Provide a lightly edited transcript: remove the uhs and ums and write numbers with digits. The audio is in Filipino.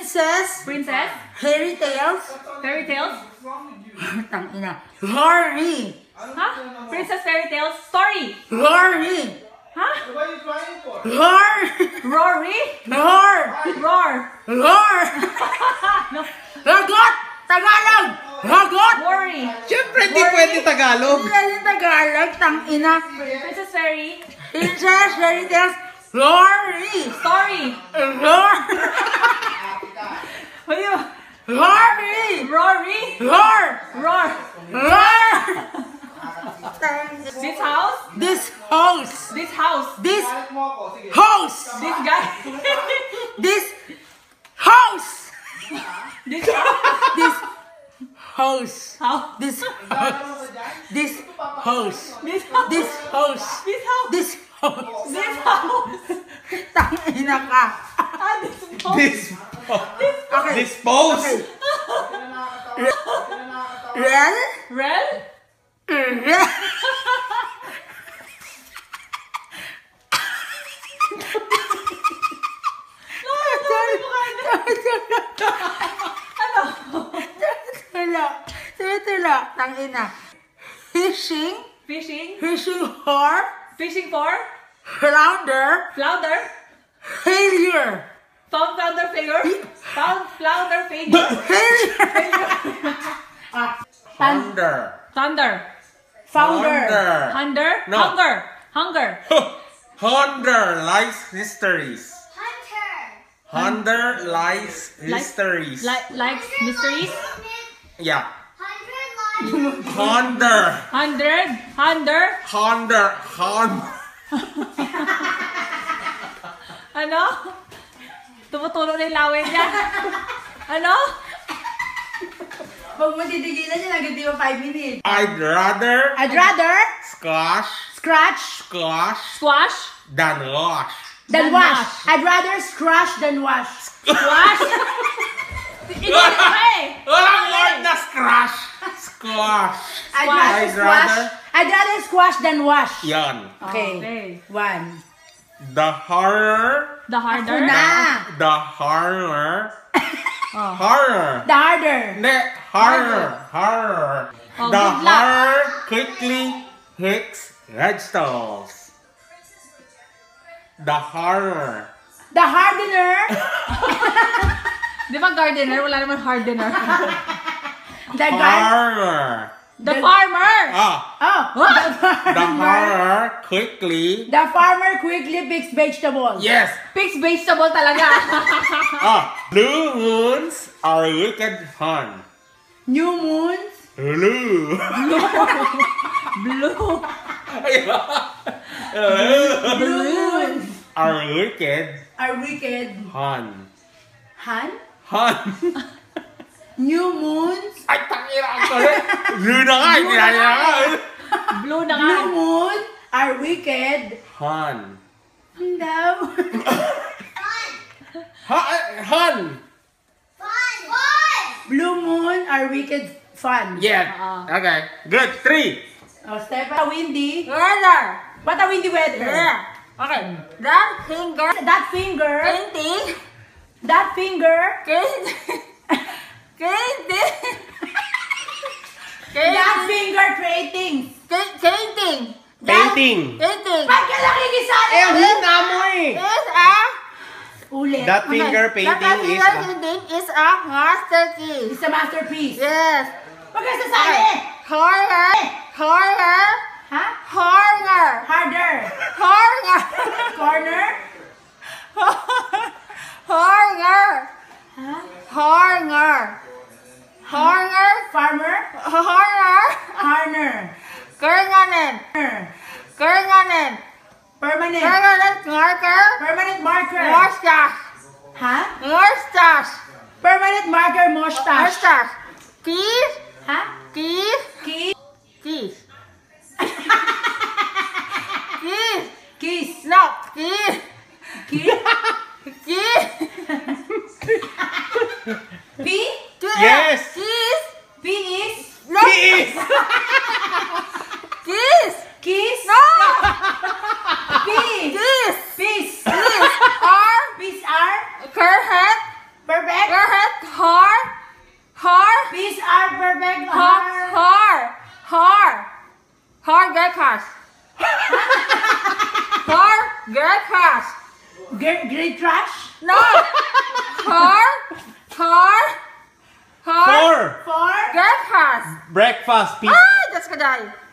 Princess. Fairy tales. Tangina. Rory. Huh? Princess fairy tales. Story. Rory. Huh? What are you trying for? Rory. Roar. No. Ragot. Tagalog. Ragot. Worry. Siyempre, di pwede Tagalog. Hindi yung Tagalog. Tangina. Princess fairy. Princess fairy tales. Rory. Story. Roar. What do you? Rory. Rory. Roar. Roar. Roar. This house. This house. This house. This Kahit mo ako, sige. house. This guy. This house. This house. This house. How? This Ano ba dyan? this house. This house. This house. This house. This house. This house. Tangina ka. This house. Okay. Dispose. Okay. Rel? Rel. Rel? Tula. Tangina. Fishing. Fishing for. Fishing for. Flounder. Failure. Found flounder failure. Found flounder failure. Thunder. Thunder. Founder. Hunger. No. Hunger. Hunter likes histories. Hunter likes histories. Likes mysteries. Yeah. Hunter. Ano? Tumutulo na yung laway niya. Ano? Huwag mo titigilan niya, agad di ba 5 minutes? I'd rather Scratch Squash. than wash. than wash. I'd rather scratch than wash. Squash. English pa eh. Walang word na scratch. Squash. I'd rather squash than wash. Yan. Okay. One. The harder. The harder. The harder. Oh. Harder. The harder. Hindi. Harder. Oh, The good luck. harder quickly hits vegetables. The harder. The hardener. Di ba gardener? Wala naman hardener. The guy. Harder. The farmer. The harder quickly. The farmer quickly picks vegetables. Yes. Picks vegetable talaga. Blue moons are wicked fun. New moons. Blue. Blue. Blue moons Are wicked fun. fun. New moons. Ay, takira ko rin. Blue na nga, hindi na Blue na nga. Blue moon are wicked. Fun. No. Hun. Blue moon are wicked fun. Yeah. Okay. Good. 3. Oh, step. Windy. Weather. What a windy weather. Yeah. Okay. That finger. That finger. Painting. That finger. That finger creating. Painting. Painting. Ba't ka nakikisali? hina mo eh. Is a. Ulit. That finger painting is Painting is a masterpiece. It's a masterpiece. Yes. Huwag ka sasali. Harder. Ha? Harder. Harder. Harder. Corner. Harder. Ha? Harder. Harder. Farmer. Harder. Harner. Permanent. Permanent. Permanent marker. Permanent marker. Mustache. Ha? Mustache. Permanent marker mustache. Mustache. Keys. Ha? Keys. Key. Keys. Keys. Kiss. No. Keys. Key. Keys. P. Yes. Keys. P is. No. Keys. Keys. Kiss. No. P. Keys. Peace. Keys. R. Peace are. Perfect. Perfect. Your perfect. Hard girl crush. Hard girl crush. Great trash. No. Hard Four. For girl crush. Breakfast. Pizza. Ah, that's good.